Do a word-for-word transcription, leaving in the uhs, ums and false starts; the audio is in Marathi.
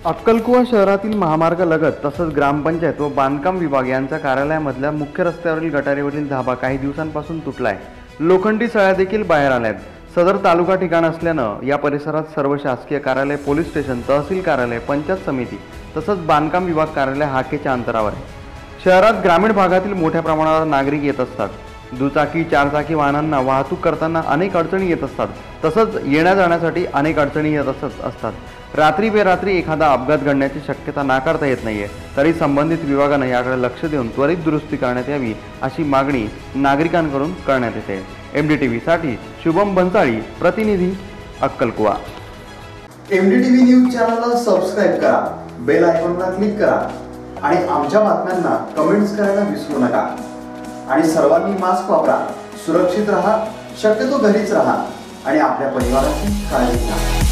अक्कलकुवा शहरातील महामार्गालगत तसंच ग्रामपंचायत व बांधकाम विभाग यांच्या कार्यालयामधल्या मुख्य रस्त्यावरील गटारीवरील धाबा काही दिवसांपासून तुटलाय। लोखंडी सळ्या देखील बाहेर आल्यात। सदर तालुका ठिकाण असल्यानं या परिसरात सर्व शासकीय कार्यालय, पोलीस स्टेशन, तहसील कार्यालय, पंचायत समिती तसंच बांधकाम विभाग कार्यालय हाकेच्या अंतरावर आहे। शहरात ग्रामीण भागातील मोठ्या प्रमाणावर नागरिक येत असतात। दुचाकी चारचाकी वाहनांना वाहतूक करताना अनेक अडचणी येत असतात। तसंच येण्या जाण्यासाठी अनेक अडचणी येत असतात। रात्री बेरात्री एखादा अपघात घडण्याची शक्यता नाकारता येत नाहीये। तरी संबंधित विभागाने याकडे लक्ष देऊन त्वरित दुरुस्ती करण्यात यावी अशी मागणी नागरिकांकडून करण्यात येते। एमडीटीव्ही साठी शुभम बंसाळी, प्रतिनिधी अक्कलकुवा। एमडीटीव्ही न्यूज चॅनलला सबस्क्राइब करा, बेल आयकॉनला क्लिक करा आणि आमच्या बातम्यांना कमेंट्स करायला विसरू नका। आणि सर्वांनी मास्क वापरा, सुरक्षित राहा, शक्यतो घरीच राहा आणि आपल्या परिवाराची काळजी घ्या।